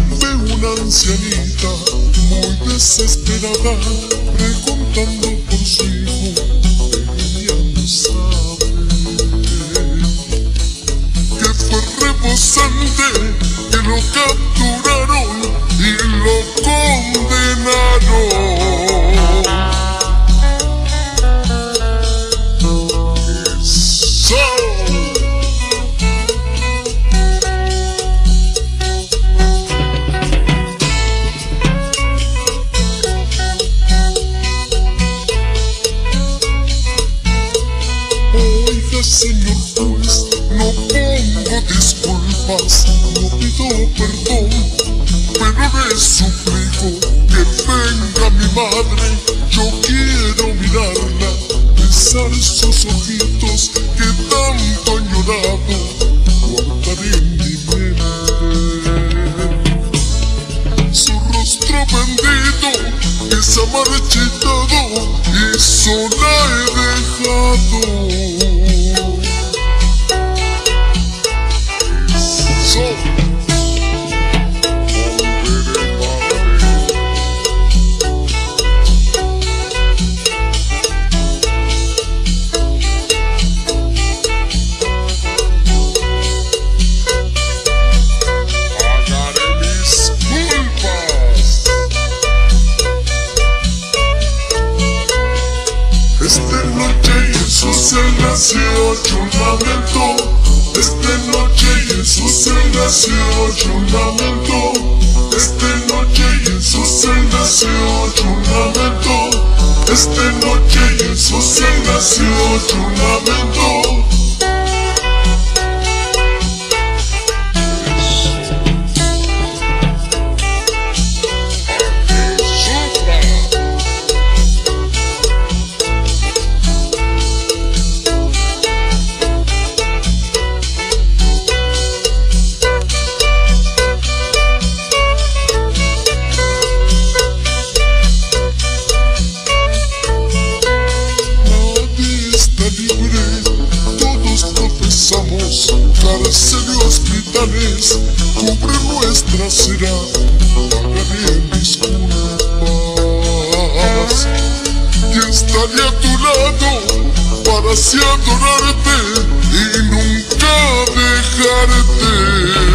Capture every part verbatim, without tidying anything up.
Ve una ancianita muy desesperada preguntando por su hijo, pero ella no sabe que fue rebosante, que lo capturaron y lo condenaron. Oiga, señor juez, no pongo disculpas, no pido perdón, pero le suplico que venga mi madre. Yo quiero mirarla, besar sus ojitos que tanto han llorado, guardaré en mi mente su rostro bendito que se ha marchitado y sola he dejado. Esta noche en su celda se oye un lamento. Esta noche en su celda se oye un lamento. Esta noche en su celda se oye un lamento. Esta noche en su celda se oye un lamento. Cárcel y hospitales, cubre nuestra será, pagaré mis culpas y estaré a tu lado para así adorarte y nunca dejarte.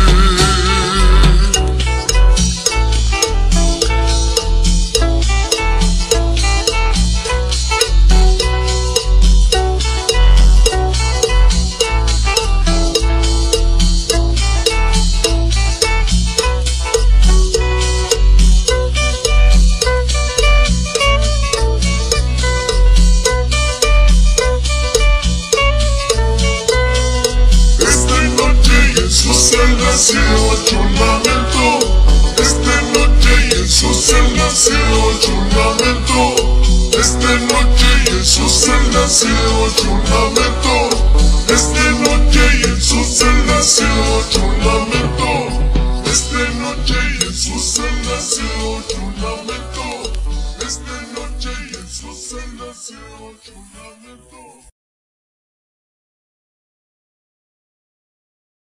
Se oye un lamento. Esta noche y en su celda se oye un lamento. Esta noche y en su celda se oye un lamento. Esta noche y en su celda se oye un lamento. Esta noche y en su celda se oye un lamento. Esta noche y en su celda se oye un lamento.